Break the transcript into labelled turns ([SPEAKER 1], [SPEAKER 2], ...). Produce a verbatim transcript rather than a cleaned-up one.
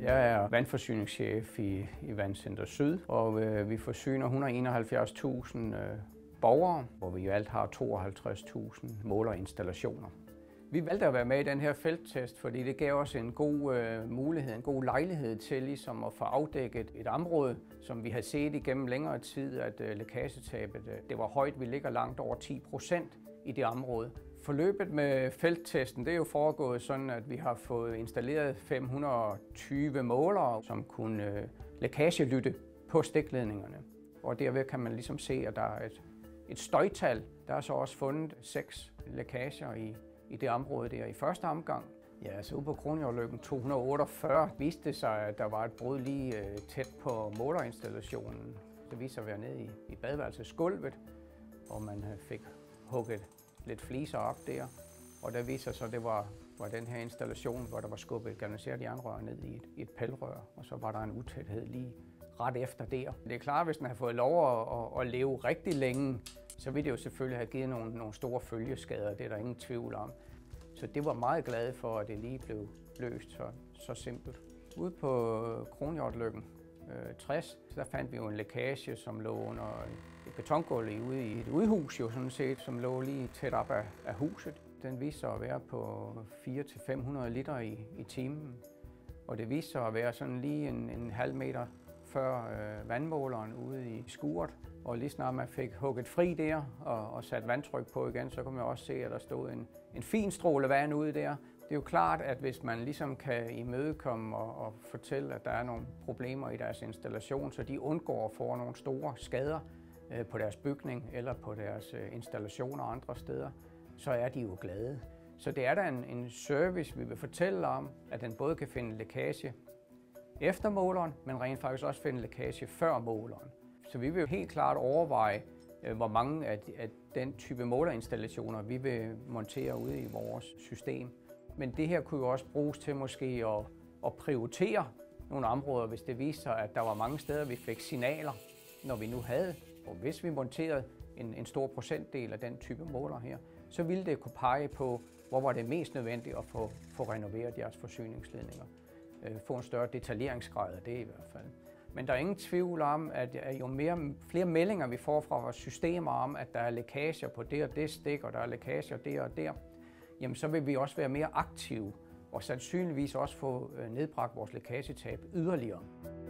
[SPEAKER 1] Jeg er vandforsyningschef i, i VandCenter Syd, og øh, vi forsyner et hundrede og enoghalvfjerds tusind øh, borgere, hvor vi jo alt har tooghalvtreds tusind målerinstallationer. Vi valgte at være med i den her felttest, fordi det gav os en god øh, mulighed, en god lejlighed til ligesom at få afdækket et område, som vi har set igennem længere tid, at øh, lækagetabet øh, det var højt. Vi ligger langt over ti procent i det område. Forløbet med felttesten det er jo foregået sådan, at vi har fået installeret fem hundrede og tyve målere, som kunne øh, lækagelytte på stikledningerne. Og derved kan man ligesom se, at der er et, et støjtal. Der er så også fundet seks lækager i i det område der i første omgang. Ja, så ude på Kronhjortløkken to hundrede og otteogfyrre viste det sig, at der var et brud lige øh, tæt på målerinstallationen. Det viste sig at være nede i, i badeværelsesgulvet, og man fik hugget lidt fliser op der. Og der viste sig så, at det var, var den her installation, hvor der var skubbet et galvaniseret jernrør ned i et, i et pælrør, og så var der en utæthed lige ret efter der. Det er klart, hvis den har fået lov at, at, at leve rigtig længe, så ville det jo selvfølgelig have givet nogle, nogle store følgeskader, det er der ingen tvivl om. Så det var meget glad for, at det lige blev løst så, så simpelt. Ude på Kronhjortløkken øh, tres, så der fandt vi jo en lækage, som lå under et betongulv ude i et udhus, jo sådan set, som lå lige tæt op af, af huset. Den viste sig at være på fire til fem hundrede liter i, i timen, og det viste sig at være sådan lige en, en halv meter før øh, vandmåleren ude i skuret. Og lige snart man fik hugget fri der og, og sat vandtryk på igen, så kunne man også se, at der stod en, en fin stråle vand ude der. Det er jo klart, at hvis man ligesom kan imødekomme og, og fortælle, at der er nogle problemer i deres installation, så de undgår at få nogle store skader øh, på deres bygning eller på deres øh, installationer andre steder, så er de jo glade. Så det er da en, en service, vi vil fortælle om, at den både kan finde lækage efter måleren, men rent faktisk også finde lækage før måleren. Så vi vil jo helt klart overveje, hvor mange af den type målerinstallationer vi vil montere ude i vores system. Men det her kunne jo også bruges til måske at, at prioritere nogle områder, hvis det viste sig, at der var mange steder, vi fik signaler, når vi nu havde. Og hvis vi monterede en, en stor procentdel af den type måler her, så ville det kunne pege på, hvor var det mest nødvendigt at få, få renoveret jeres forsyningsledninger. Få en større detaljeringsgrad af det i hvert fald. Men der er ingen tvivl om, at jo mere, flere meldinger vi får fra vores systemer om, at der er lækager på det og det stik, og der er lækager der og der, jamen så vil vi også være mere aktive og sandsynligvis også få nedbragt vores lækagetab yderligere.